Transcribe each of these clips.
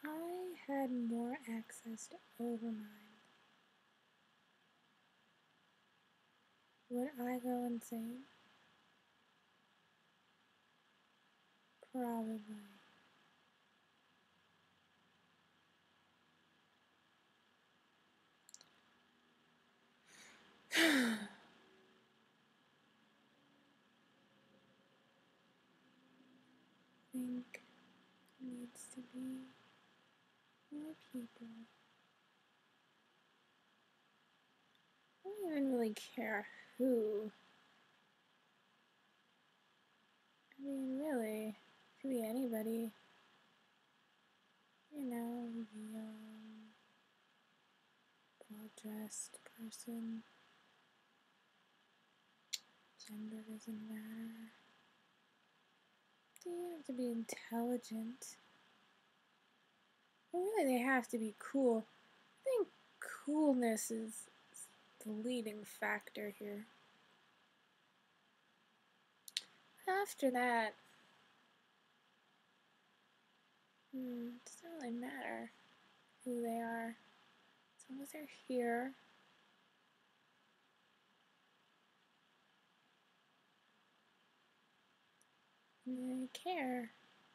I had more access to overmind, would I go insane? Probably. I think there needs to be more people. I don't even really care who. I mean, really, it could be anybody. You know, young, well-dressed person. Gender doesn't matter. They have to be intelligent. Well, really, they have to be cool. I think coolness is the leading factor here. After that, it doesn't really matter who they are, as long as they're here. And they care.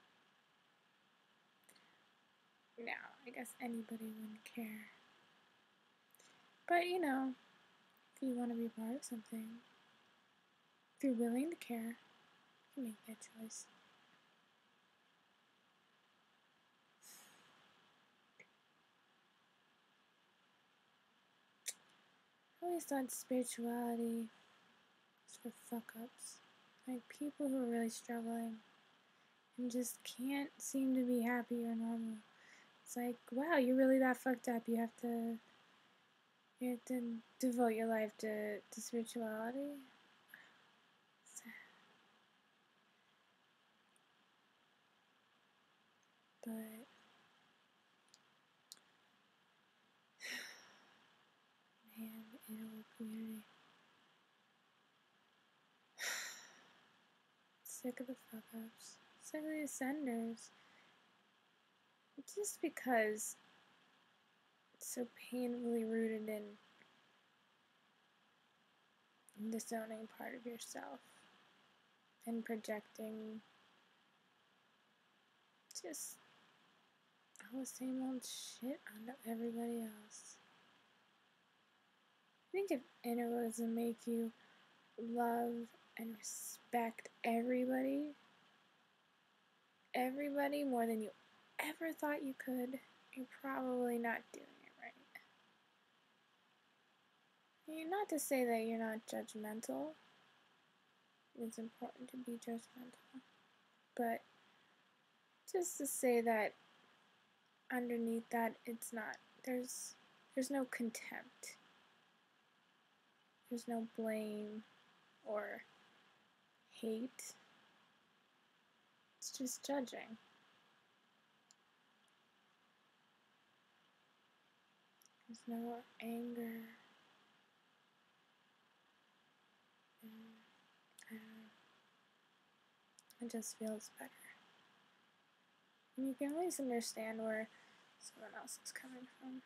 Now, I guess anybody wouldn't care. But, you know, if you want to be part of something, if you're willing to care, you can make that choice. I always thought spirituality was for fuck-ups. Like people who are really struggling and just can't seem to be happy or normal. It's like, wow, you're really that fucked up. You have to devote your life to spirituality. Sad. But man, the animal community. Sick of the fuck-ups. Sick of the ascenders. Just because it's so painfully rooted in disowning part of yourself and projecting just all the same old shit onto everybody else. I think if inner doesn't make you love and respect everybody more than you ever thought you could, you're probably not doing it right. Not to say that you're not judgmental. It's important to be judgmental. But just to say that underneath that, it's not. There's no contempt. There's no blame or hate. It's just judging. There's no anger. I don't know. It just feels better. And you can always understand where someone else is coming from.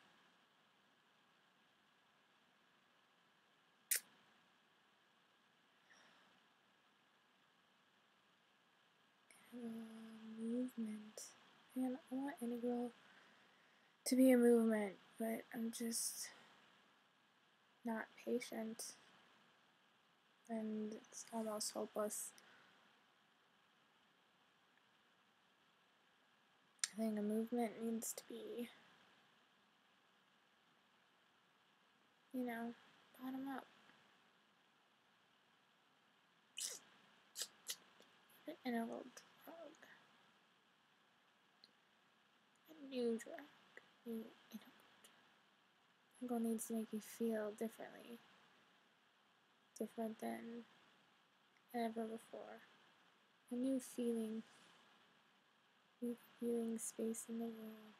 Movement. Man, I want Integral to be a movement, but I'm just not patient. And it's almost hopeless. I think a movement needs to be, bottom up. An integral drug. A new drug. New integral drug. Integral needs to make you feel differently. Different than ever before. A new feeling. New feeling space in the world.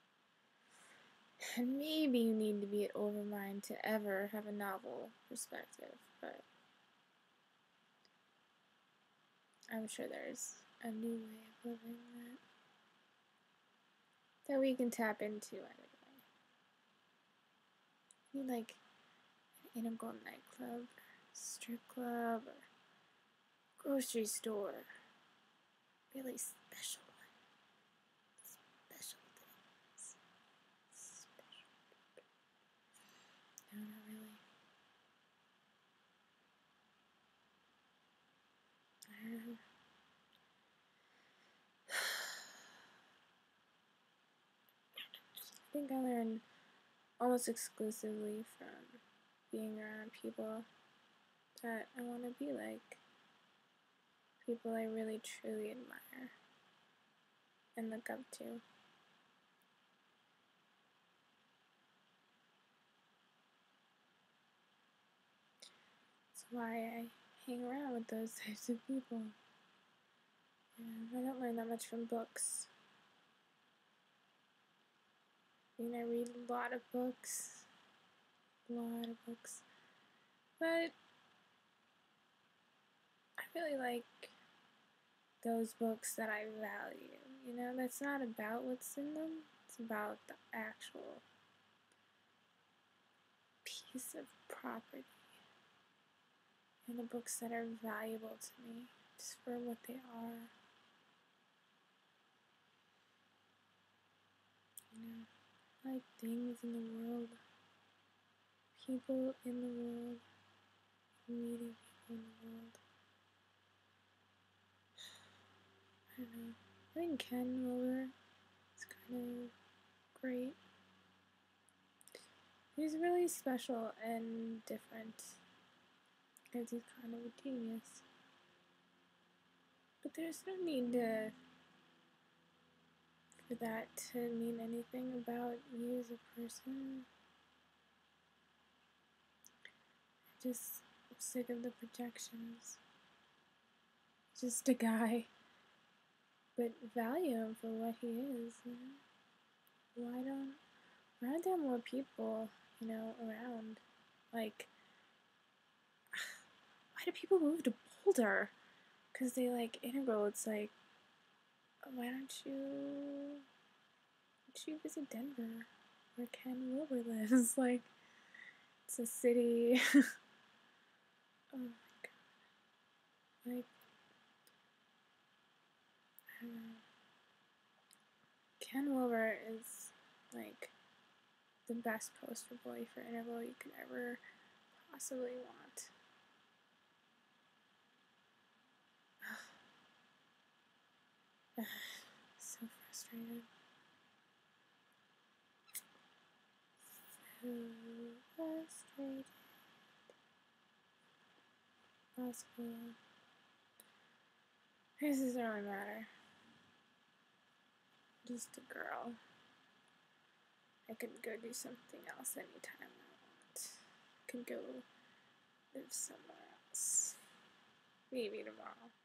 And maybe you need to be at overmind to ever have a novel perspective, but I'm sure there's a new way of living that we can tap into anyway. You like an integral nightclub, strip club, or grocery store. Really special one. Special things. Special. No, not really. I don't know. I think I learned almost exclusively from being around people that I want to be like. People I really truly admire and look up to. That's why I hang around with those types of people. I don't learn that much from books. I mean, I read a lot of books. But I really like those books that I value. You know, that's not about what's in them. It's about the actual piece of property. And the books that are valuable to me, just for what they are. You know, I like things in the world, people in the world, meeting people in the world. I don't know. I think Ken Wilber is kind of great. He's really special and different because he's kind of a genius. But there's no need for that to mean anything about you as a person. I'm sick of the projections. Just a guy. But value him for what he is, you know? Why aren't there more people, you know, around? Like, why do people move to Boulder? Because they like integral. It's like, why don't you visit Denver, where Ken Wilber lives? Like, it's a city. Oh my god. Like, I don't know. Ken Wilber is like the best poster boy for integral you could ever possibly want. So frustrated. So frustrated. Possible. This doesn't really matter. Just a girl. I could go do something else anytime I want. I could go live somewhere else. Maybe tomorrow.